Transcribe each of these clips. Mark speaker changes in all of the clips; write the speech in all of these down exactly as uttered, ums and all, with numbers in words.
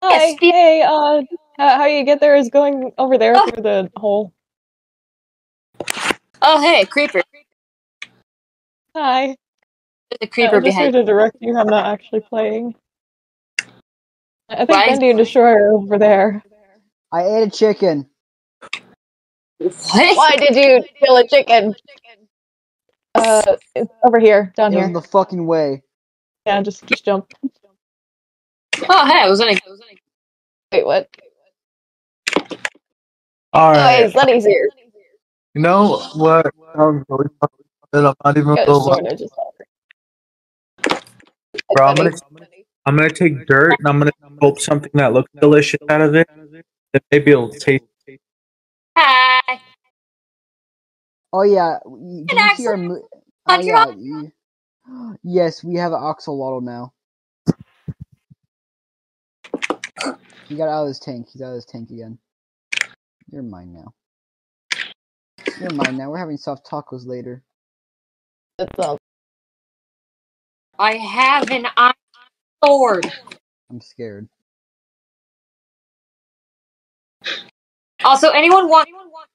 Speaker 1: Hi,
Speaker 2: Yes, the-
Speaker 1: hey, uh, how, how you get there is going over there
Speaker 2: oh,
Speaker 1: through the hole.
Speaker 2: oh, hey, creeper.
Speaker 1: Hi,
Speaker 2: There's a
Speaker 1: uh,
Speaker 2: creeper
Speaker 1: just here
Speaker 2: behind.
Speaker 1: to direct you. I'm not actually playing. I think
Speaker 2: Why?
Speaker 1: Bendy and Destroyer are over there.
Speaker 3: I ate a chicken.
Speaker 2: What?
Speaker 1: Why did you kill a chicken? Uh, it's over here, down
Speaker 3: It was in
Speaker 1: here.
Speaker 3: the fucking way.
Speaker 1: Yeah, just just jump.
Speaker 2: Oh, hey, I was gonna.
Speaker 1: Wait, what?
Speaker 4: All
Speaker 1: Oh, hey,
Speaker 4: right.
Speaker 1: Sunny's here.
Speaker 4: You know what? I'm really fucking good. I'm not even
Speaker 1: Yeah,
Speaker 4: gonna lie.
Speaker 1: sort of just over. Hey,
Speaker 4: Bro, I'm
Speaker 1: Sunny.
Speaker 4: gonna I'm gonna take dirt and I'm gonna sculpt something that looks delicious out of it. That maybe it'll taste.
Speaker 2: Hi.
Speaker 3: Oh yeah, y- did
Speaker 2: An
Speaker 3: you see our?
Speaker 2: axolotl
Speaker 3: mo- Oh
Speaker 2: on your
Speaker 3: yeah, y- yes, we have an axolotl now. He got out of his tank. He's out of his tank again. You're mine now. You're mine now. We're having soft tacos later.
Speaker 1: It's, um,
Speaker 2: I have an iron sword.
Speaker 3: I'm scared.
Speaker 2: Also, anyone want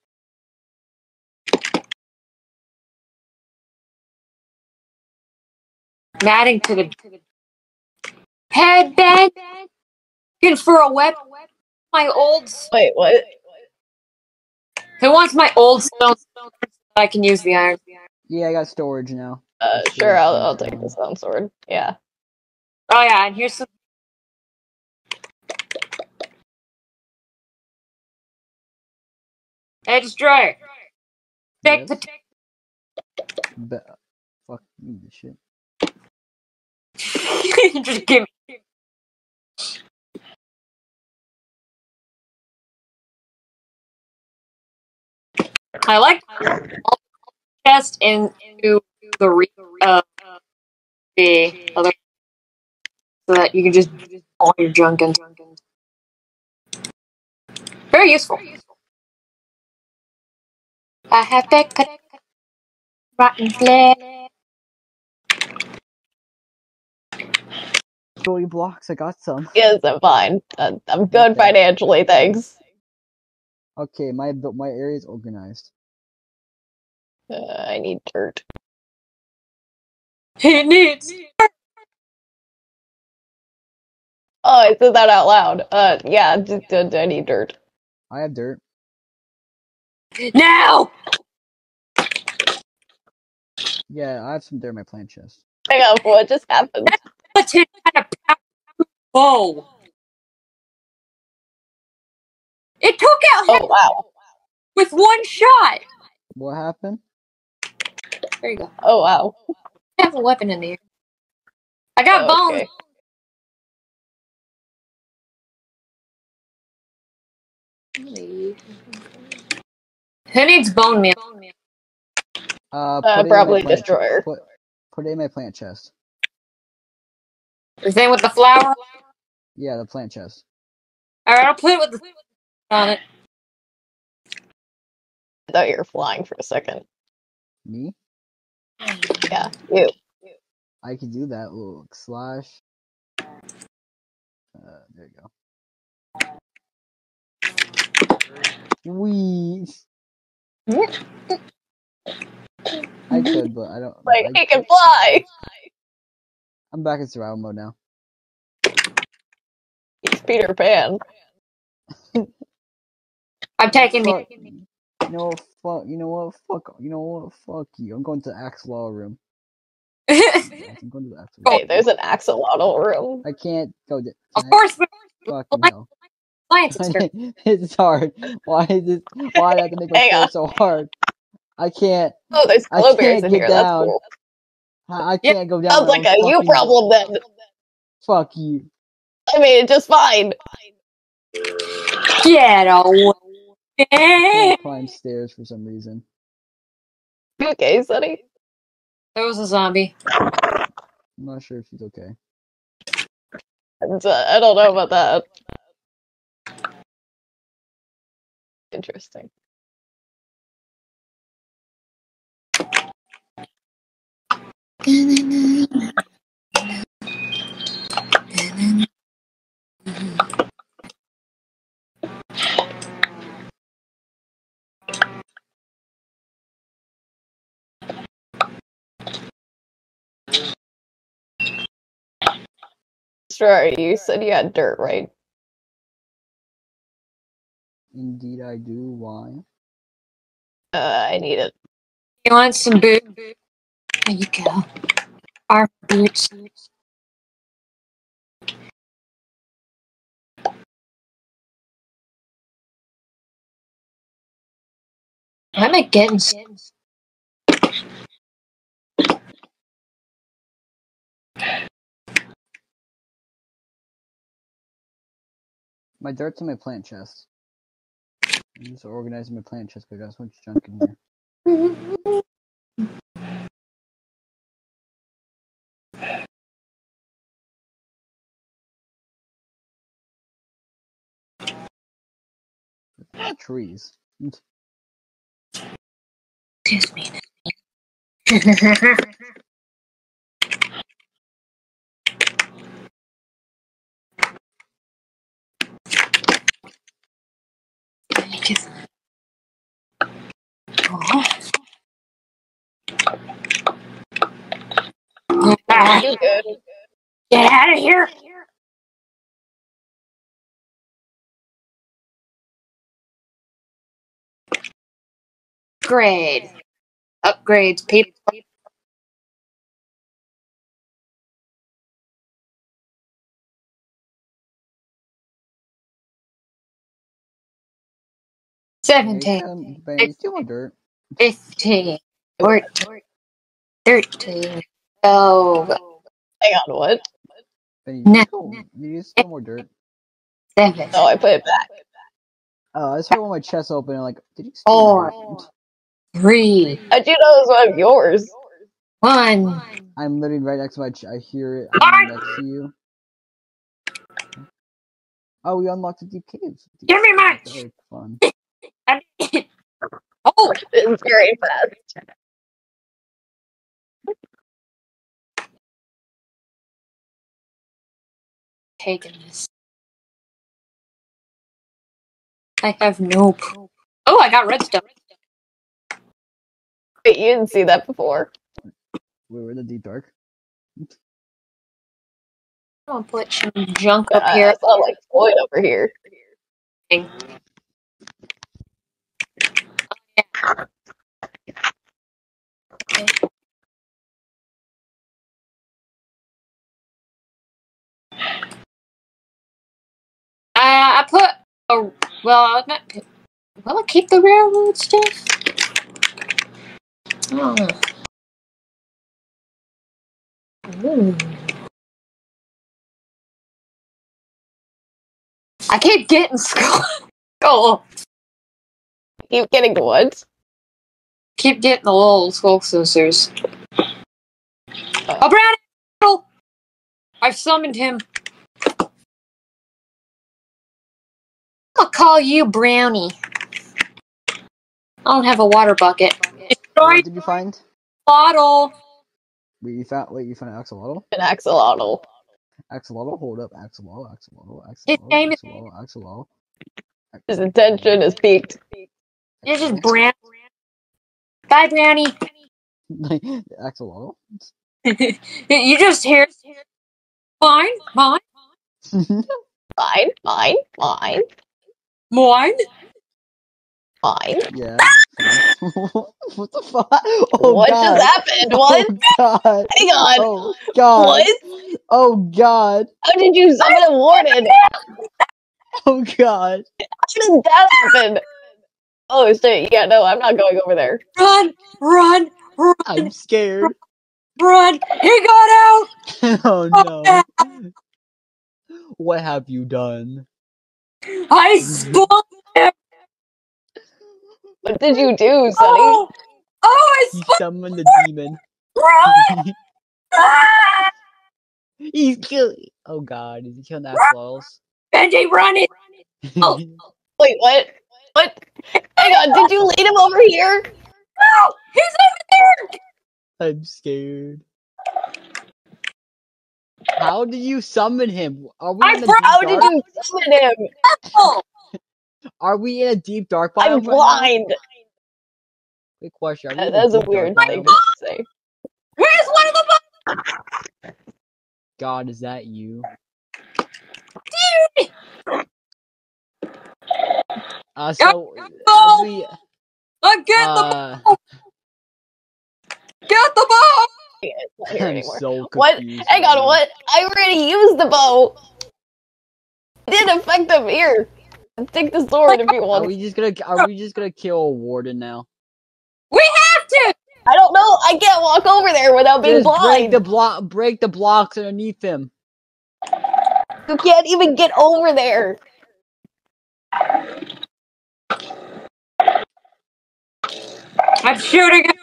Speaker 2: matting to the headband? Looking for a weapon? My old.
Speaker 1: wait, what?
Speaker 2: Who wants my old stone? So I can use the iron.
Speaker 3: Yeah, I got storage now.
Speaker 1: Uh,
Speaker 3: The
Speaker 1: sure,
Speaker 3: storage
Speaker 1: I'll
Speaker 3: thing's
Speaker 1: I'll take
Speaker 3: gone.
Speaker 1: the stone sword. Yeah.
Speaker 2: Oh yeah, and here's some. Hey, destroyer. Big
Speaker 3: Yes.
Speaker 2: potato.
Speaker 3: Be- fuck you, this shit.
Speaker 2: Just give me. I like all the chest into the re- uh, the other, so that you can just all your junk in. Very useful. I have baked potato, rotten flesh.
Speaker 3: Joey blocks. I got some.
Speaker 1: Yes, I'm fine. Uh, I'm
Speaker 3: Not
Speaker 1: good
Speaker 3: bad.
Speaker 1: financially, thanks.
Speaker 3: Okay, my my area is organized.
Speaker 1: Uh, I need dirt.
Speaker 2: He needs.
Speaker 1: Oh, I said that out loud. Uh, yeah, d- d- I need dirt.
Speaker 3: I have dirt.
Speaker 2: Now!
Speaker 3: Yeah, I have some dirt in my plant chest.
Speaker 1: Hang on, what just happened?
Speaker 2: Potato had a powerful bow. It took out
Speaker 1: Oh,
Speaker 2: him
Speaker 1: wow.
Speaker 2: with one shot.
Speaker 3: What happened?
Speaker 2: There you go.
Speaker 1: Oh, wow.
Speaker 2: I have a weapon in the air. I got
Speaker 1: Oh,
Speaker 2: bones.
Speaker 1: okay.
Speaker 2: Who needs bone meal?
Speaker 3: Uh,
Speaker 1: Uh,
Speaker 3: put it in my
Speaker 1: probably
Speaker 3: plant. Ch-
Speaker 1: Destroyer.
Speaker 3: put put it in my plant chest.
Speaker 2: The thing with the flower?
Speaker 3: Yeah, the plant chest.
Speaker 2: Alright, I'll put it with the on it.
Speaker 1: I thought you were flying for a second.
Speaker 3: Me?
Speaker 1: Yeah, you.
Speaker 3: I can do that. Look, slash. Uh, there you go. Wee. I could, but I don't.
Speaker 1: Like,
Speaker 3: I,
Speaker 1: he can fly!
Speaker 3: I'm back in survival mode now.
Speaker 1: He's Peter Pan.
Speaker 2: I'm taking
Speaker 3: Fuck.
Speaker 2: me.
Speaker 3: You know what? Fuck. You know what? Fuck. You know what? Fuck you. I'm going to the Axolotl room.
Speaker 2: Of
Speaker 3: I'm going to the Axolotl
Speaker 1: Wait,
Speaker 3: room.
Speaker 1: there's an axolotl room.
Speaker 3: I can't go. There. Can I?
Speaker 2: course,
Speaker 3: Fucking hell.
Speaker 2: science experiment.
Speaker 3: It's hard. Why is it? Why do I have to make my
Speaker 1: Hang
Speaker 3: story
Speaker 1: on.
Speaker 3: so hard? I can't.
Speaker 1: Oh, there's
Speaker 3: I
Speaker 1: glowberries
Speaker 3: can't
Speaker 1: in
Speaker 3: get
Speaker 1: here. That's
Speaker 3: down.
Speaker 1: cool.
Speaker 3: I, I
Speaker 2: Yeah.
Speaker 3: can't go down
Speaker 1: Sounds
Speaker 3: my
Speaker 1: like
Speaker 3: own
Speaker 1: a you
Speaker 3: fucking.
Speaker 1: problem then.
Speaker 3: Fuck you.
Speaker 1: I mean, it's just fine.
Speaker 2: Get away.
Speaker 3: I can't climb stairs for some reason.
Speaker 1: Okay, Sonny.
Speaker 2: There was a zombie.
Speaker 3: I'm not sure if she's okay.
Speaker 1: And, uh, I don't know about that. Interesting. Strawberry, you said you had dirt, right?
Speaker 3: Indeed, I do. Why?
Speaker 1: Uh, I need it.
Speaker 2: You want some boot? There you go. Our boots. I'm not getting.
Speaker 3: My dirt's in my plant chest. I'm just organizing my plant chest because I got so much junk in here. Not trees.
Speaker 2: Excuse me. Just... Oh.
Speaker 1: Ah, you good.
Speaker 2: Get out of here! Upgrade. Upgrades, people. Seventeen.
Speaker 3: Bendy, still more dirt.
Speaker 2: Fifteen. Fourteen. Thirteen. Twelve.
Speaker 1: Hang on, what?
Speaker 3: Bendy,
Speaker 2: No.
Speaker 3: you need still more dirt.
Speaker 2: Seven.
Speaker 1: Oh, I put it back.
Speaker 3: Oh, I just heard one of my chests open and like, did you steal
Speaker 2: Four.
Speaker 3: dirt?
Speaker 2: Three.
Speaker 1: How'd you know it was one of yours?
Speaker 2: One.
Speaker 3: I'm literally right next to my ch- I hear it. I'm next to you. Oh, we unlocked the deep caves. Deep
Speaker 2: Give me my.
Speaker 3: caves. Very fun.
Speaker 2: Oh.
Speaker 1: It's very fast.
Speaker 2: Taking this. I have no proof. Oh, I got redstone.
Speaker 1: Wait, you didn't see that before?
Speaker 3: We were in the deep dark.
Speaker 2: I'll put some junk
Speaker 1: Uh,
Speaker 2: up here.
Speaker 1: I saw like Floyd over here.
Speaker 2: I I put a well, not will I keep the railroad stuff? I don't know. Ooh. I keep getting skull. Oh,
Speaker 1: Keep getting what?
Speaker 2: keep getting the little skull sisters.
Speaker 1: Oh.
Speaker 2: A brown apple! I've summoned him. I'm gonna call you Brownie. I don't have a water bucket.
Speaker 3: What
Speaker 2: Destroy
Speaker 3: did you find?
Speaker 2: bottle.
Speaker 3: Wait, you found. Wait, you found an axolotl?
Speaker 1: An axolotl.
Speaker 3: Axolotl, hold up. Axolotl, axolotl,
Speaker 2: His
Speaker 3: axolotl,
Speaker 2: name is.
Speaker 3: axolotl, axolotl.
Speaker 1: His attention is peaked.
Speaker 2: This is Brown. Bye, Brownie.
Speaker 3: Axolotl?
Speaker 2: You just hear. Mine, mine,
Speaker 1: Fine, fine, fine,
Speaker 2: mine.
Speaker 1: fine.
Speaker 3: Yeah. Fine. What the fuck? Oh
Speaker 1: What
Speaker 3: god.
Speaker 1: just happened? What?
Speaker 3: Oh god.
Speaker 1: Hang on.
Speaker 3: Oh god.
Speaker 1: What?
Speaker 3: Oh god.
Speaker 1: How did you summon a warden?
Speaker 3: Oh god.
Speaker 1: How did that happen? Oh shit, yeah, no, I'm not going over there.
Speaker 2: Run, run, run,
Speaker 3: I'm scared.
Speaker 2: run. He got out.
Speaker 3: Oh no. What have you done?
Speaker 2: I spawned him.
Speaker 1: What did you do, Sonny?
Speaker 2: Oh, oh I
Speaker 3: He
Speaker 2: spawned.
Speaker 3: summoned the demon.
Speaker 2: Run. Ah!
Speaker 3: He's killing. Oh god, is he killing axolotls?
Speaker 2: Bendy, run it. Oh,
Speaker 1: Wait, what? What? Hang on, did you lead him over here?
Speaker 2: no, he's over there.
Speaker 3: I'm scared. How did you summon him? Are we
Speaker 2: I
Speaker 3: in a
Speaker 2: bro-
Speaker 3: deep
Speaker 1: How
Speaker 3: dark?
Speaker 1: did you summon him?
Speaker 2: Oh,
Speaker 3: Are we in a deep dark biome
Speaker 1: I'm
Speaker 3: right now?
Speaker 1: blind.
Speaker 3: Quick question. Are we
Speaker 1: Uh,
Speaker 3: in a
Speaker 1: That's a
Speaker 3: deep
Speaker 1: weird
Speaker 3: dark
Speaker 1: thing
Speaker 3: biome?
Speaker 1: to say.
Speaker 2: where's one of the?
Speaker 3: God, is that you? Uh, so
Speaker 2: Go!
Speaker 3: we,
Speaker 2: Uh, get
Speaker 3: uh,
Speaker 2: the ball! Get the ball!
Speaker 1: It's not here
Speaker 3: I'm
Speaker 1: anymore.
Speaker 3: so
Speaker 1: What?
Speaker 3: confused.
Speaker 1: Hang
Speaker 3: right
Speaker 1: on,
Speaker 3: now.
Speaker 1: what? I already used the bow. It didn't affect them here. Take the sword if you
Speaker 3: Are
Speaker 1: want.
Speaker 3: we just gonna? Are we just gonna kill a warden now?
Speaker 2: We have to!
Speaker 1: I don't know. I can't walk over there without being
Speaker 3: Just break
Speaker 1: blind.
Speaker 3: the block. Break the blocks underneath him.
Speaker 1: You can't even get over there.
Speaker 2: I'm shooting him!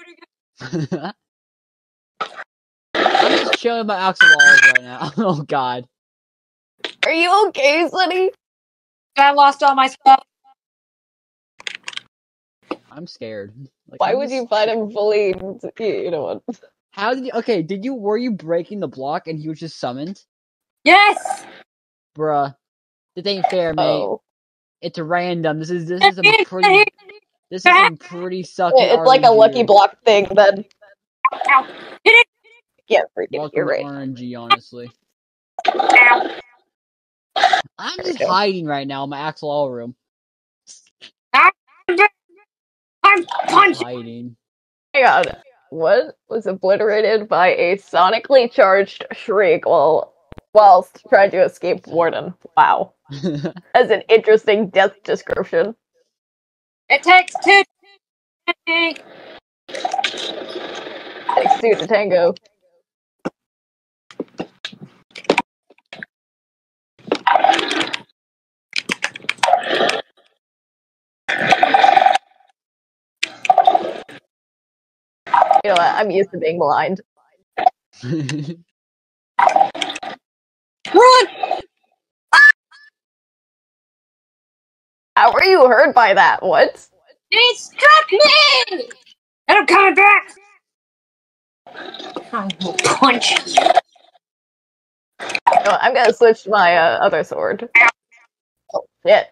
Speaker 3: I'm just chilling with my Axel walls right now. Oh God.
Speaker 1: Are you okay, Sonny?
Speaker 2: I lost all my stuff.
Speaker 3: I'm scared. Like,
Speaker 1: Why
Speaker 3: I'm
Speaker 1: would
Speaker 3: just-
Speaker 1: you find him fully? You know what?
Speaker 3: How did you? Okay, did you? Were you breaking the block and he was just summoned?
Speaker 2: Yes!
Speaker 3: Bruh, this ain't fair, mate.
Speaker 1: Oh,
Speaker 3: It's random. This is this is some pretty. This is some pretty sucky
Speaker 1: it's like a
Speaker 3: R N G
Speaker 1: lucky
Speaker 3: here.
Speaker 1: block thing. Then
Speaker 2: Ow! Hit it!
Speaker 1: yeah, freaking.
Speaker 3: Welcome
Speaker 1: You're
Speaker 3: to
Speaker 1: right.
Speaker 3: R N G, honestly.
Speaker 2: Ow!
Speaker 3: I'm
Speaker 1: There we
Speaker 3: just
Speaker 1: go.
Speaker 3: hiding right now in my Axel All room.
Speaker 2: I'm
Speaker 3: Just
Speaker 2: punching!
Speaker 3: hiding.
Speaker 1: Hang on. What was obliterated by a sonically charged shriek while whilst trying to escape warden? Wow, that's an interesting death description.
Speaker 2: It takes two to me.
Speaker 1: Takes two to tango. You know what? I'm used to being blind.
Speaker 2: Run!
Speaker 1: How were you hurt by that? What?
Speaker 2: He struck me! And I'm coming back! I will punch you.
Speaker 1: You know what? I'm gonna switch to my uh, other sword. Oh shit!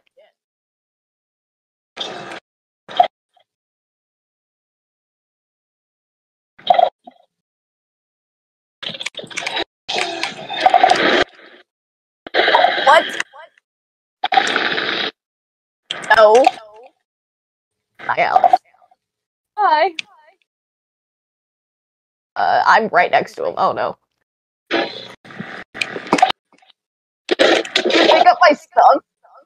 Speaker 1: What? No. Hi, Alex. Hi. Uh, I'm right next to him. Oh no. Did you pick up my stuff?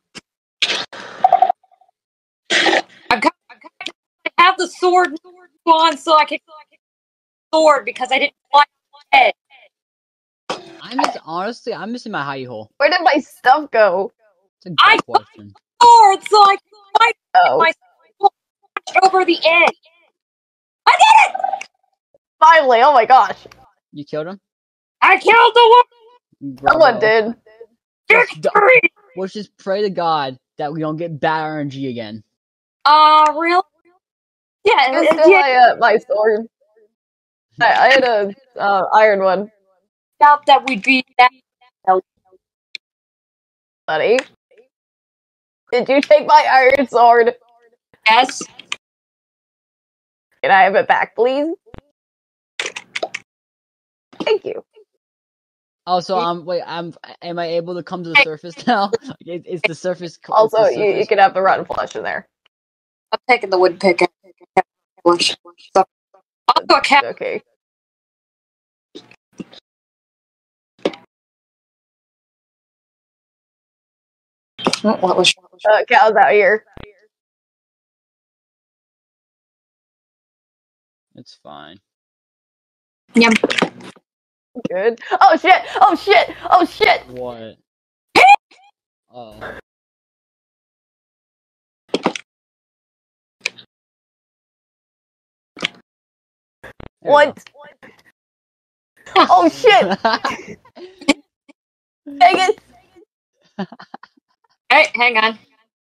Speaker 2: I'm coming. I'm coming. I have the sword on so I can sword because I didn't fly head.
Speaker 3: I'm just honestly, I'm missing my hidey hole.
Speaker 1: Where did my stuff go?
Speaker 3: It's a good
Speaker 2: I
Speaker 3: question.
Speaker 2: sword so I can fight
Speaker 1: Oh,
Speaker 2: my sword over the edge. I did it!
Speaker 1: finally! Oh my gosh!
Speaker 3: You killed him?
Speaker 2: I killed the
Speaker 1: Someone
Speaker 3: Bravo.
Speaker 1: did.
Speaker 2: one.
Speaker 3: Let's, d-
Speaker 2: Victory!
Speaker 3: let's just pray to God that we don't get bad R N G again.
Speaker 2: Uh, real? Yeah,
Speaker 1: It's
Speaker 2: uh,
Speaker 1: still
Speaker 2: yeah.
Speaker 1: my uh, my sword. I, I had a uh, iron one,
Speaker 2: Doubt that we'd be that.
Speaker 1: buddy. Did you take my iron sword?
Speaker 2: Yes.
Speaker 1: Can I have it back, please? Thank you.
Speaker 3: Oh, so um, wait, I'm. Am I able to come to the surface now? It, it's the surface. It's
Speaker 1: Also,
Speaker 3: the
Speaker 1: you, you
Speaker 3: surface.
Speaker 1: can have the rotten flesh in there.
Speaker 2: I'm taking the wood pick. I'll go cat.
Speaker 1: Okay.
Speaker 2: What was
Speaker 1: Uh, Cal's out here.
Speaker 3: It's fine.
Speaker 2: Yum.
Speaker 1: Good. Oh shit! Oh shit! Oh shit!
Speaker 3: What? Oh. There we
Speaker 1: What? Oh shit!
Speaker 3: go.
Speaker 1: Dang it!
Speaker 2: Hey, hang on.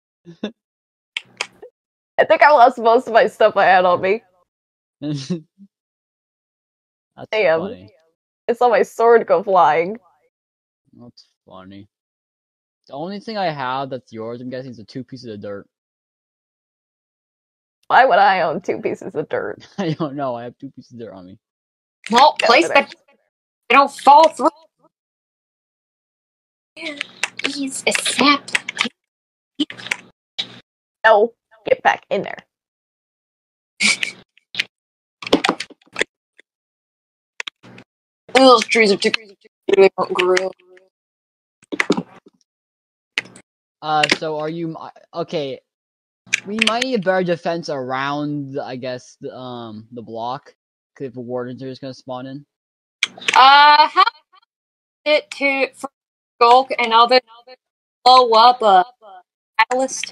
Speaker 1: I think I lost most of my stuff I had on me.
Speaker 3: That's
Speaker 1: Damn.
Speaker 3: funny.
Speaker 1: I saw my sword go flying.
Speaker 3: That's funny. The only thing I have that's yours, I'm guessing, is the two pieces of dirt.
Speaker 1: Why would I own two pieces of dirt?
Speaker 3: I don't know. I have two pieces of dirt on me.
Speaker 2: Well,
Speaker 1: Go
Speaker 2: place
Speaker 1: over there.
Speaker 2: that they don't fall through. He's a sap.
Speaker 1: No, get back in there.
Speaker 2: Those trees are too they won't grow.
Speaker 3: Uh, so are you okay? We might need a better defense around, I guess, the um the block, because if the wardens are just gonna spawn in.
Speaker 2: Uh, how it to for Skulk and other blow up a catalyst?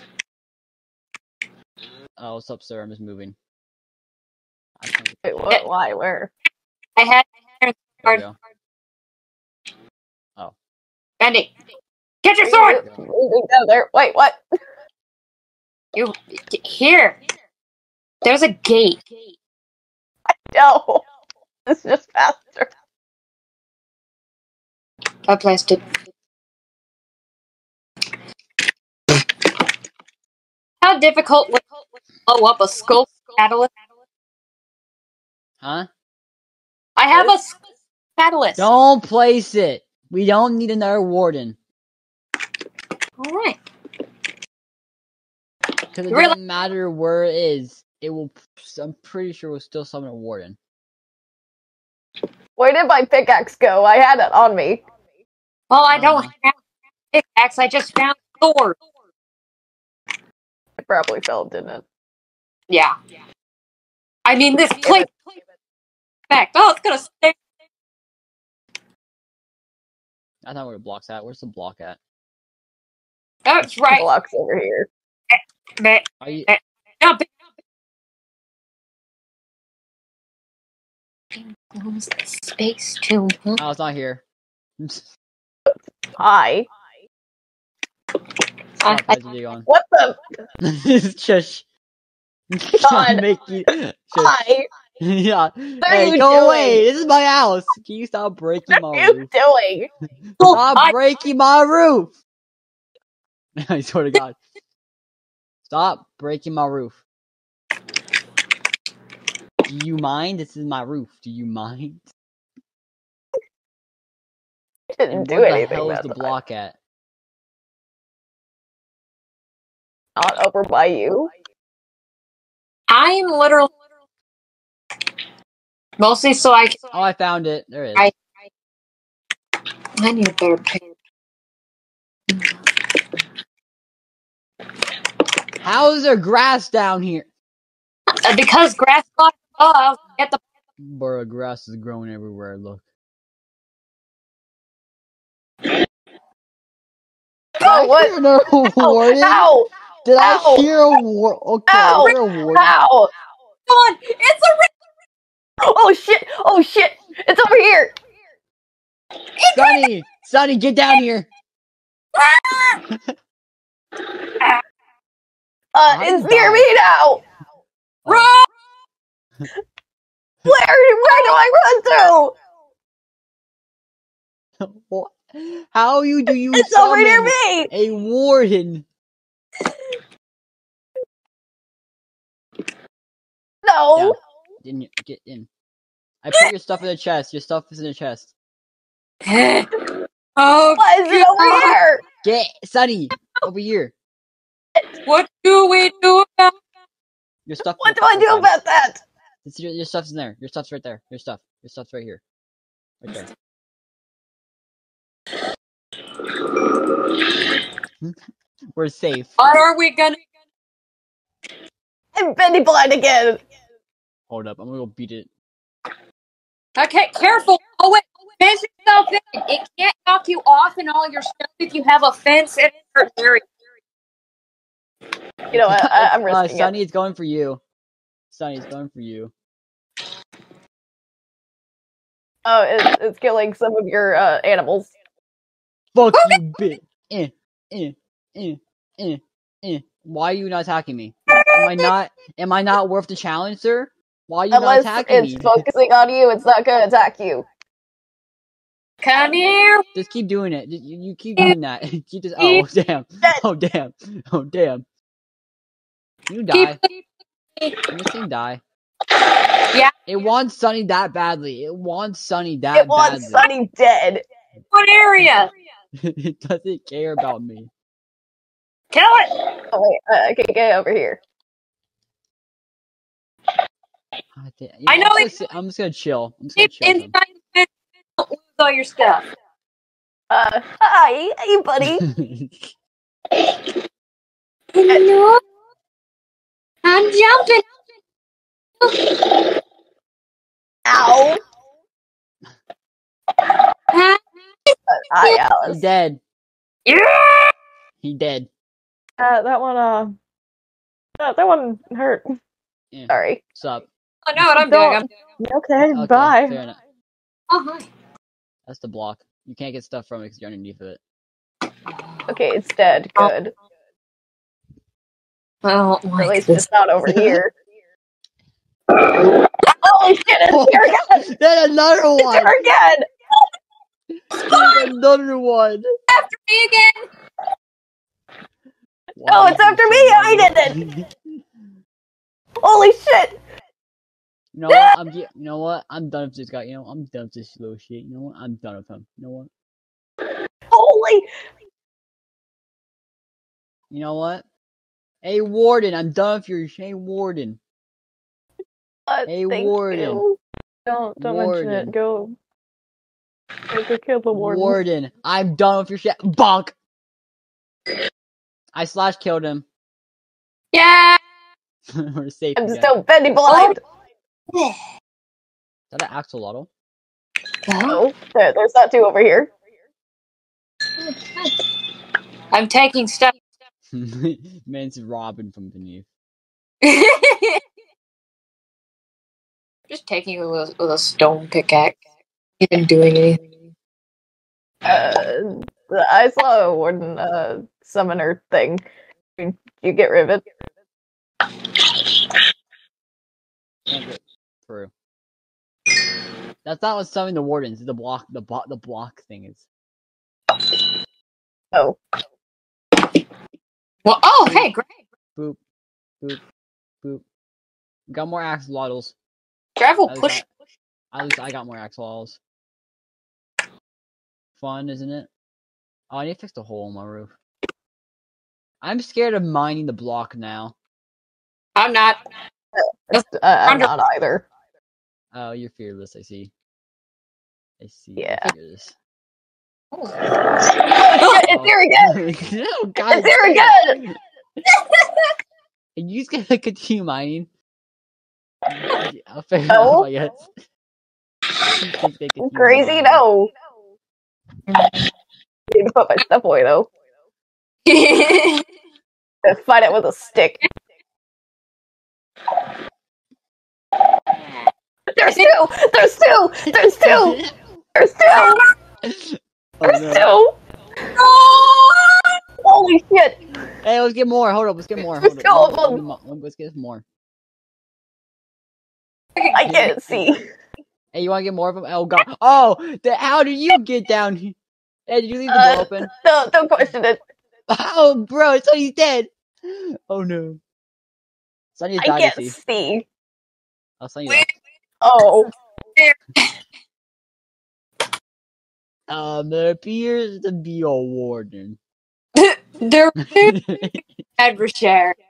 Speaker 3: Oh, what's up, sir? I'm just moving. I
Speaker 1: Wait, what? Why? Where?
Speaker 2: I had
Speaker 3: There we go. Oh.
Speaker 2: Bendy, get your
Speaker 1: Are
Speaker 2: sword!
Speaker 1: you moving down there? Wait, what?
Speaker 2: You here? There's a gate.
Speaker 1: No, it's just faster.
Speaker 2: I placed it. How difficult would it blow up a Skulk catalyst?
Speaker 3: Huh?
Speaker 2: I have a Skulk catalyst.
Speaker 3: Don't place it. We don't need another warden.
Speaker 2: All right.
Speaker 3: Because it
Speaker 2: Really?
Speaker 3: doesn't matter where it is. It will. I'm pretty sure we'll still summon a warden.
Speaker 1: Where did my pickaxe go? I had it on me.
Speaker 2: Well, I don't
Speaker 3: Uh-huh.
Speaker 2: have a pickaxe. I just found a sword.
Speaker 1: It probably fell, didn't it?
Speaker 2: Yeah. I mean, this place. Fact. Oh, it's gonna stay.
Speaker 3: That's not where the block's at. Where's the block at?
Speaker 2: That's right.
Speaker 1: Blocks over here.
Speaker 2: Meh.
Speaker 3: Are you?
Speaker 2: Jump it. Close the space too. Huh?
Speaker 3: Oh, it's not here.
Speaker 1: Hi.
Speaker 3: Stop,
Speaker 2: I-
Speaker 3: guys, you on.
Speaker 1: What the?
Speaker 3: Shush.
Speaker 1: God.
Speaker 3: Mickey. Shush.
Speaker 1: Hi.
Speaker 3: Yeah.
Speaker 1: are
Speaker 3: Hey,
Speaker 1: you
Speaker 3: go
Speaker 1: doing?
Speaker 3: away. This is my house. Can you stop breaking
Speaker 1: What
Speaker 3: my
Speaker 1: are you
Speaker 3: roof?
Speaker 1: doing?
Speaker 3: Stop
Speaker 2: I-
Speaker 3: breaking my roof. I swear to God. Stop breaking my roof. Do you mind? This is my roof. Do you mind?
Speaker 1: I didn't
Speaker 3: And
Speaker 1: do
Speaker 3: where the
Speaker 1: anything
Speaker 3: hell is
Speaker 1: that
Speaker 3: the
Speaker 1: time.
Speaker 3: block at?
Speaker 1: Not over by you.
Speaker 2: I am literally mostly so I can.
Speaker 3: Oh, I found it. There it is.
Speaker 2: I- I need a better pick.
Speaker 3: How is there grass down here?
Speaker 2: Uh, because grass got above. Get the.
Speaker 3: Bro, grass is growing everywhere. Look.
Speaker 1: Oh, what?
Speaker 3: Did I hear a warden?
Speaker 1: Ow!
Speaker 3: Did I
Speaker 1: Ow!
Speaker 3: hear a war? Okay, I
Speaker 1: Ow!
Speaker 3: hear a warden.
Speaker 1: Ow!
Speaker 2: Come on! It's a.
Speaker 1: Oh shit! Oh shit! It's over here!
Speaker 3: Sonny! Sonny, get down here!
Speaker 1: Uh,
Speaker 3: How
Speaker 1: it's
Speaker 3: you
Speaker 1: near
Speaker 3: die?
Speaker 1: me now!
Speaker 3: Oh.
Speaker 1: Where? Where do I run to?
Speaker 3: What? How you do you
Speaker 1: It's over near
Speaker 3: summon
Speaker 1: me!
Speaker 3: a warden?
Speaker 1: No!
Speaker 3: Down. In, get in. I put your stuff in the chest. Your stuff is in the chest.
Speaker 2: Oh,
Speaker 1: Why is it over
Speaker 2: God.
Speaker 1: here?
Speaker 3: Get Sonny over here.
Speaker 2: What do we do about?
Speaker 3: Your stuff.
Speaker 1: What do I do about that?
Speaker 3: It's your, your stuff's in there. Your stuff's right there. Your stuff. Your stuff's right here. Right there. We're safe.
Speaker 2: What are we gonna?
Speaker 1: I'm Bendy blind again!
Speaker 3: Hold up. I'm gonna go beat it.
Speaker 2: Okay, careful. Oh wait, fence yourself in. It can't knock you off and all your stuff if you have a fence in a certain area.
Speaker 1: You know what? I, I'm
Speaker 3: uh,
Speaker 1: risking
Speaker 3: Sonny,
Speaker 1: it.
Speaker 3: it's going for you. Sonny, it's going for you.
Speaker 1: Oh, it's, it's killing some of your uh, animals.
Speaker 3: Fuck you, bitch. Eh, eh, eh, eh, eh. Why are you not attacking me? Am I not? Am I not worth the challenge, sir? Why are you
Speaker 1: Unless
Speaker 3: not attacking
Speaker 1: it's
Speaker 3: me?
Speaker 1: focusing on you, it's not gonna attack you.
Speaker 2: Come here.
Speaker 3: Just keep doing it. You, you keep doing that. keep this. Oh damn. Oh damn. Oh damn. You die.
Speaker 2: Keep,
Speaker 3: Can this thing die?
Speaker 2: Yeah.
Speaker 3: It wants Sunny that badly. It wants Sunny that
Speaker 1: It wants
Speaker 3: badly.
Speaker 1: Sunny dead.
Speaker 2: What area?
Speaker 3: It doesn't care about me.
Speaker 2: Kill it.
Speaker 1: Oh wait, I, I can get over here.
Speaker 3: God damn- you
Speaker 2: I
Speaker 3: know,
Speaker 2: know
Speaker 3: I'm,
Speaker 2: they-
Speaker 3: just gonna, sit- I'm just gonna chill. I'm just gonna
Speaker 2: Keep
Speaker 3: chill with him.
Speaker 2: inside the fence. Don't lose all your stuff.
Speaker 1: Uh, hi, hey, buddy.
Speaker 2: No, I'm jumping.
Speaker 1: Ow.
Speaker 2: Huh?
Speaker 1: Hi,
Speaker 3: He
Speaker 1: Alice.
Speaker 3: dead.
Speaker 2: Yeah.
Speaker 3: He dead.
Speaker 1: Uh, that one, uh, that, that one hurt.
Speaker 3: Yeah.
Speaker 1: Sorry.
Speaker 3: What's up?
Speaker 2: I know what I'm doing. I'm doing.
Speaker 1: Okay,
Speaker 3: Okay,
Speaker 1: bye.
Speaker 3: fair enough.
Speaker 2: Oh hi.
Speaker 3: That's the block. You can't get stuff from it because you're underneath of it.
Speaker 1: Okay, it's dead. Good.
Speaker 2: I don't
Speaker 1: Or at
Speaker 2: like
Speaker 1: least
Speaker 2: this.
Speaker 1: it's not over here. Holy shit, it's
Speaker 3: Oh,
Speaker 1: here again!
Speaker 3: then another
Speaker 1: It's
Speaker 3: one!
Speaker 1: here again!
Speaker 3: There's another one!
Speaker 2: After me again.
Speaker 3: Why
Speaker 1: No,
Speaker 3: is
Speaker 1: it's
Speaker 3: there
Speaker 1: after
Speaker 3: so
Speaker 1: me! I
Speaker 3: many?
Speaker 1: did it! Holy shit!
Speaker 3: You know what? I'm ge- you know what? I'm done with this guy. You know, I'm done with this little shit. You know what? I'm done with him. You know what?
Speaker 1: Holy!
Speaker 3: You know what? Hey Warden, I'm done with your hey Warden.
Speaker 1: Uh,
Speaker 3: Hey
Speaker 1: thank
Speaker 3: Warden.
Speaker 1: you. Don't, don't mention
Speaker 3: Warden.
Speaker 1: it. Go. Go, go kill the warden.
Speaker 3: Warden, I'm done with your shit. Bonk. I slash killed him.
Speaker 2: Yeah.
Speaker 3: We're safe
Speaker 1: I'm
Speaker 3: again.
Speaker 1: still Bendy blind!
Speaker 3: Is that an axolotl?
Speaker 1: Oh, there, there's that two over here.
Speaker 2: I'm taking stuff.
Speaker 3: Man's robbing from beneath.
Speaker 2: Just taking it with, with a stone pickaxe. Even doing anything.
Speaker 1: Uh, I saw a warden, uh, summoner thing. Did you get rivet?
Speaker 3: Can't get through. That's not what summoning the wardens. The block, the block, the block thing is.
Speaker 1: Oh.
Speaker 2: Well, oh, hey, great.
Speaker 3: Boop, boop, boop. We got more axolotls.
Speaker 2: Travel
Speaker 3: At least,
Speaker 2: push.
Speaker 3: I, at least I got more axolotls. Fun, isn't it? Oh, I need to fix the hole in my roof. I'm scared of mining the block now.
Speaker 2: I'm not.
Speaker 1: Uh, I'm not either.
Speaker 3: Oh, you're fearless, I see. I see.
Speaker 1: Yeah.
Speaker 3: You're fearless.
Speaker 1: Oh shit, it's here again!
Speaker 3: No, God,
Speaker 1: It's here
Speaker 3: damn.
Speaker 1: again!
Speaker 3: Are you just gonna continue mining? I'll figure
Speaker 1: No.
Speaker 3: it out, I guess. He's just gonna continue
Speaker 1: Crazy,
Speaker 3: mining.
Speaker 1: no. Need to put my stuff away though. Fight it with a stick. There's two! There's two! There's two! There's two!
Speaker 3: Oh,
Speaker 1: There's
Speaker 3: no.
Speaker 1: two! Holy shit!
Speaker 3: Hey, let's get more. Hold up, let's get more.
Speaker 1: There's
Speaker 3: Hold
Speaker 1: two
Speaker 3: up.
Speaker 1: of
Speaker 3: Let me-
Speaker 1: them.
Speaker 3: let me- Let's get more.
Speaker 1: I can't see.
Speaker 3: Hey, you want to get more of them? Oh god. Oh, the, how did you get down here? Hey, did you leave the
Speaker 1: Uh,
Speaker 3: door open?
Speaker 1: Don't, don't question it.
Speaker 3: Oh, bro, Sonny's dead. Oh no. Sonny
Speaker 1: I
Speaker 3: died, I
Speaker 1: can't
Speaker 3: see.
Speaker 1: see.
Speaker 3: Oh, Sonny left.
Speaker 1: Oh.
Speaker 3: Um, there appears to be a warden.
Speaker 2: They're adversary.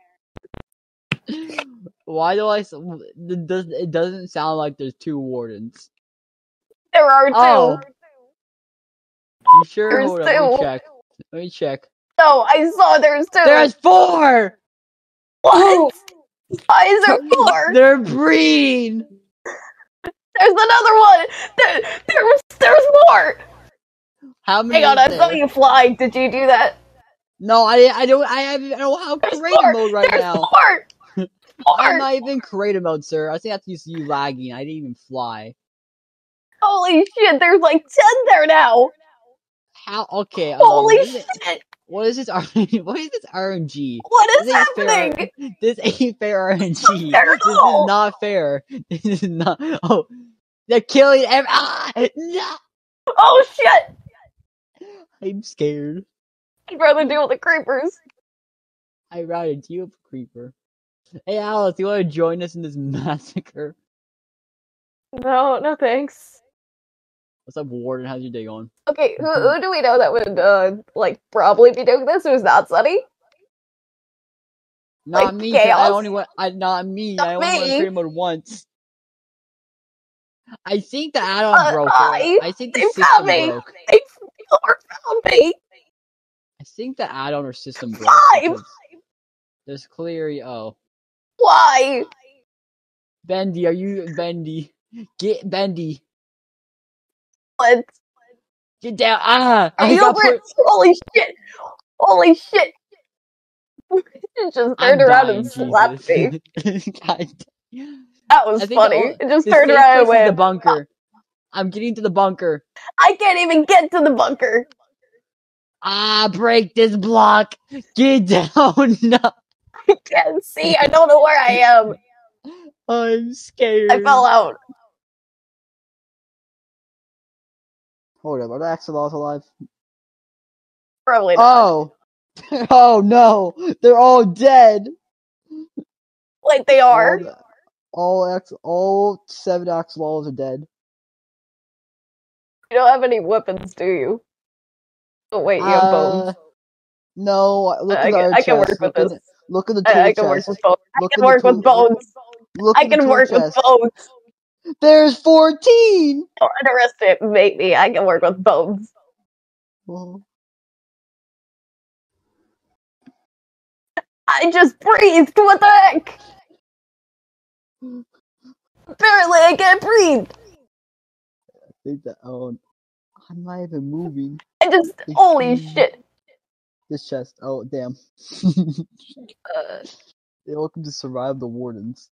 Speaker 3: Why do I? s- It doesn't. It doesn't sound like there's two wardens.
Speaker 1: There are two.
Speaker 3: Oh, you sure?
Speaker 1: There's
Speaker 3: Hold on. Let me
Speaker 1: two.
Speaker 3: check. Let me check.
Speaker 1: No, I saw there's two.
Speaker 3: There's four.
Speaker 1: What? Why is there four?
Speaker 3: They're breeding.
Speaker 1: There's another one. There, there's, there's more.
Speaker 3: How many?
Speaker 1: Hang on,
Speaker 3: is
Speaker 1: I saw
Speaker 3: there?
Speaker 1: you fly. Did you do that?
Speaker 3: No, I. I don't. I have. I don't have
Speaker 1: There's
Speaker 3: creative
Speaker 1: four.
Speaker 3: mode right
Speaker 1: There's
Speaker 3: now.
Speaker 1: four.
Speaker 3: I'm
Speaker 1: Four.
Speaker 3: not even creative mode, sir. I think that's just you lagging. I didn't even fly.
Speaker 1: Holy shit! There's like ten there now.
Speaker 3: How? Okay. Um.
Speaker 1: Holy
Speaker 3: This is,
Speaker 1: shit!
Speaker 3: what is this? R- what is this R N G?
Speaker 1: What is
Speaker 3: This ain't fair.
Speaker 1: happening?
Speaker 3: This ain't fair R N G.
Speaker 1: Fair at
Speaker 3: This is
Speaker 1: all.
Speaker 3: not fair. This is not. Oh, they're killing every. Ah, no!
Speaker 1: Oh shit!
Speaker 3: I'm scared.
Speaker 1: I'd rather deal with the creepers.
Speaker 3: I routed you up, creeper. Hey, Alice, you want to join us in this massacre?
Speaker 1: No, no thanks.
Speaker 3: What's up, Warden? How's your day going?
Speaker 1: Okay, who, who do we know that would, uh, like, probably be doing this? Who's not Sunny?
Speaker 3: Not
Speaker 1: like
Speaker 3: me. 'Cause I
Speaker 1: chaos.
Speaker 3: only went. I not me.
Speaker 1: Not
Speaker 3: I only went
Speaker 1: me.
Speaker 3: creative mode once. I think the add-on
Speaker 1: Uh,
Speaker 3: broke.
Speaker 1: I,
Speaker 3: I think the
Speaker 1: they
Speaker 3: system
Speaker 1: found me.
Speaker 3: broke.
Speaker 1: They found me.
Speaker 3: I think the add-on or system broke.
Speaker 1: Five.
Speaker 3: Because there's clearly. Oh,
Speaker 1: Why?
Speaker 3: Bendy, are you Bendy? Get Bendy.
Speaker 1: What?
Speaker 3: Get down. Ah,
Speaker 1: Are
Speaker 3: I
Speaker 1: you
Speaker 3: got
Speaker 1: over?
Speaker 3: put.
Speaker 1: Holy shit! Holy shit! It just turned
Speaker 3: I'm
Speaker 1: around and
Speaker 3: dying,
Speaker 1: slapped me.
Speaker 3: Jesus. I,
Speaker 1: That was
Speaker 3: I think the,
Speaker 1: funny.
Speaker 3: o-
Speaker 1: It just
Speaker 3: the
Speaker 1: turned
Speaker 3: safe
Speaker 1: around and
Speaker 3: place is the
Speaker 1: went.
Speaker 3: bunker. I'm getting to the bunker.
Speaker 1: I can't even get to the bunker.
Speaker 3: Ah, break this block. Get down. No.
Speaker 1: I can't see. I don't know where I am.
Speaker 3: I'm scared.
Speaker 1: I fell out.
Speaker 3: Hold up, are the axolotls alive?
Speaker 1: Probably not.
Speaker 3: Oh. Oh no. They're all dead.
Speaker 1: Like they
Speaker 3: All
Speaker 1: are.
Speaker 3: the, all ex all seven axolotls are dead.
Speaker 1: You don't have any weapons, do you? Oh wait, you have bones.
Speaker 3: Uh, no. Look
Speaker 1: I,
Speaker 3: in the
Speaker 1: can-
Speaker 3: other
Speaker 1: I can work
Speaker 3: chest.
Speaker 1: with
Speaker 3: Look in
Speaker 1: this.
Speaker 3: look in the
Speaker 1: I,
Speaker 3: tool
Speaker 1: I can work
Speaker 3: chest.
Speaker 1: with bones. I
Speaker 3: Look
Speaker 1: can
Speaker 3: in the
Speaker 1: work
Speaker 3: tool.
Speaker 1: with bones.
Speaker 3: Look
Speaker 1: I
Speaker 3: in the
Speaker 1: can
Speaker 3: tool
Speaker 1: work with
Speaker 3: chest.
Speaker 1: bones.
Speaker 3: There's fourteen.
Speaker 1: Don't underestimate me. I can work with bones.
Speaker 3: Oh.
Speaker 1: I just breathed. What the heck? Apparently, I can't breathe.
Speaker 3: I think that. Oh, I'm not even moving.
Speaker 1: I just.
Speaker 3: This
Speaker 1: Holy
Speaker 3: chest-
Speaker 1: shit.
Speaker 3: This chest. Oh damn.
Speaker 1: Uh,
Speaker 3: They're welcome to survive the wardens.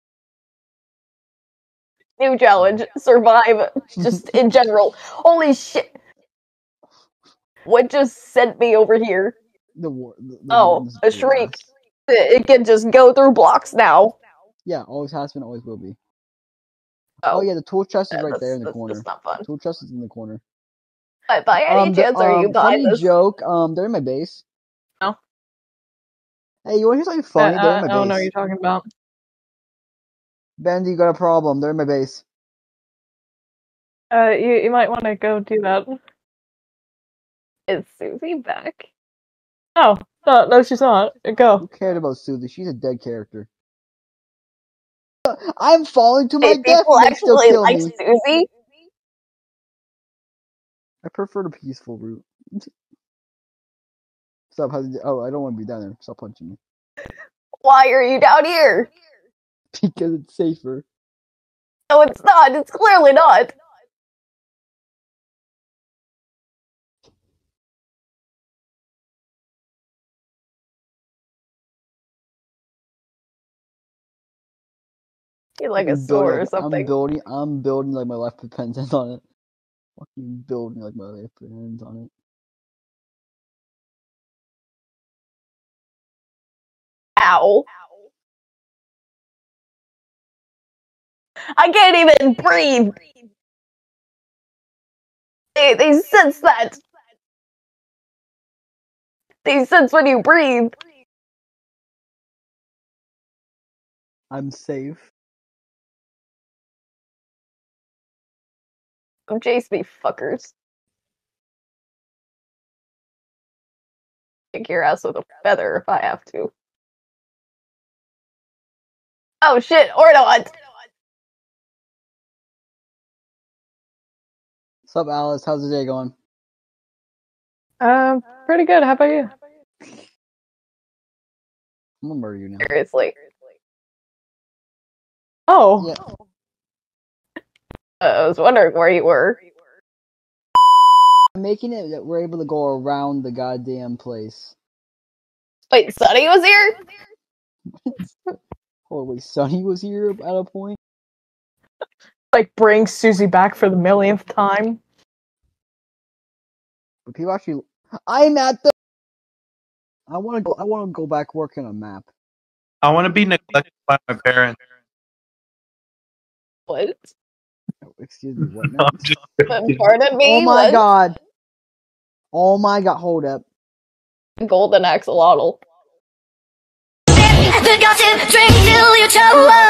Speaker 1: new challenge. Survive. Just in general. Holy shit. What just sent me over here?
Speaker 3: The war. The, the
Speaker 1: Oh,
Speaker 3: wardens
Speaker 1: a
Speaker 3: are
Speaker 1: shriek.
Speaker 3: ass.
Speaker 1: It, it can just go through blocks now.
Speaker 3: Yeah, always has been, always will be.
Speaker 1: Oh,
Speaker 3: Oh yeah, the tool chest is
Speaker 1: uh,
Speaker 3: right
Speaker 1: that's,
Speaker 3: there in the
Speaker 1: that's
Speaker 3: corner.
Speaker 1: just not fun.
Speaker 3: Tool chest is in the corner.
Speaker 1: But by any
Speaker 3: Um, the,
Speaker 1: chance, are you
Speaker 3: um,
Speaker 1: behind
Speaker 3: funny
Speaker 1: this?
Speaker 3: joke. Um, they're in my base.
Speaker 1: No.
Speaker 3: Hey, you want to hear something
Speaker 2: Uh,
Speaker 3: funny? They're
Speaker 2: uh,
Speaker 3: in my
Speaker 2: I don't know what
Speaker 3: base.
Speaker 2: you're talking about.
Speaker 3: Bendy, you got a problem. They're in my base.
Speaker 2: Uh, you you might want to go do that.
Speaker 1: Is Susie back?
Speaker 2: Oh, no, no, she's not. Go.
Speaker 3: Who cared about Susie? She's a dead character. I'm falling to my
Speaker 1: Hey,
Speaker 3: death
Speaker 1: people
Speaker 3: and they still
Speaker 1: actually
Speaker 3: kill
Speaker 1: like
Speaker 3: me.
Speaker 1: Susie?
Speaker 3: I prefer the peaceful route. Stop. How did you, oh, I don't want to be down there. Stop punching me.
Speaker 1: Why are you down here?
Speaker 3: Because it's safer.
Speaker 1: No, it's not. It's clearly not. You like a
Speaker 3: I'm building,
Speaker 1: sword or
Speaker 3: like, I'm
Speaker 1: something.
Speaker 3: building, I'm building like my life depends on it. Fucking building like my life depends on it.
Speaker 1: Ow. I can't even breathe. They, they sense that. They sense when you breathe.
Speaker 3: I'm safe.
Speaker 1: Come chase me, fuckers. Kick your ass with a feather if I have to. Oh shit, Ordot!
Speaker 3: What's up, Alice? How's the day going?
Speaker 2: Um, pretty good. How about you?
Speaker 3: I'm gonna murder you now.
Speaker 1: Seriously.
Speaker 2: Oh,
Speaker 3: Yeah.
Speaker 1: Uh, I was wondering where you were.
Speaker 3: I'm making it that we're able to go around the goddamn place.
Speaker 1: Wait, Sunny was here?
Speaker 3: Oh wait, Sonny was here at a point?
Speaker 2: like bring Susie back for the millionth time.
Speaker 3: But people actually I'm at the I wanna go I wanna go back working on a map.
Speaker 4: I want to be neglected by my parents.
Speaker 1: What?
Speaker 3: Oh, excuse me, what
Speaker 4: No,
Speaker 3: now?
Speaker 4: I'm just
Speaker 1: Um, Pardon me?
Speaker 3: Oh my
Speaker 1: What?
Speaker 3: god. Oh my god, hold up.
Speaker 1: Golden axolotl.
Speaker 5: The gossip drink till you choke.